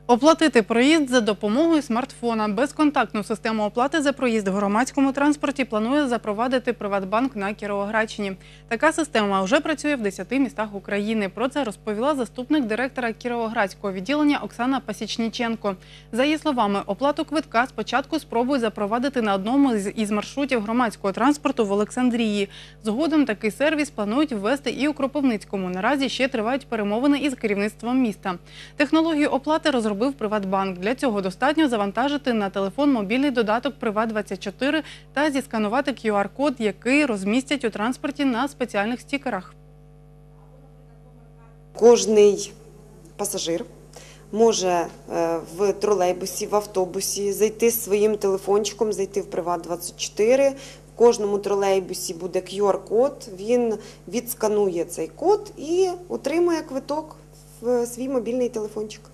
Оплатити проїзд за допомогою смартфона. Безконтактну систему оплати за проїзд в громадському транспорті планує запровадити «Приватбанк» на Кіровоградщині. Така система вже працює в 10 містах України. Про це розповіла заступник директора Кіровоградського відділення Оксана Пасічніченко. За її словами, оплату квитка спочатку спробують запровадити на одному із маршрутів громадського транспорту в Олександрії. Згодом такий сервіс планують ввести і у Кропивницькому. Наразі ще тривають перемовини із керівництвом міста. Технологію оплати розробив «Приватбанк». Для цього достатньо завантажити на телефон мобільний додаток «Приват24» та зісканувати QR-код, який розмістять у транспорті на спеціальних стікерах. Кожний пасажир може в тролейбусі, в автобусі зайти з своїм телефончиком, зайти в «Приват24». В кожному тролейбусі буде QR-код, він відсканує цей код і отримує квиток в свій мобільний телефончик.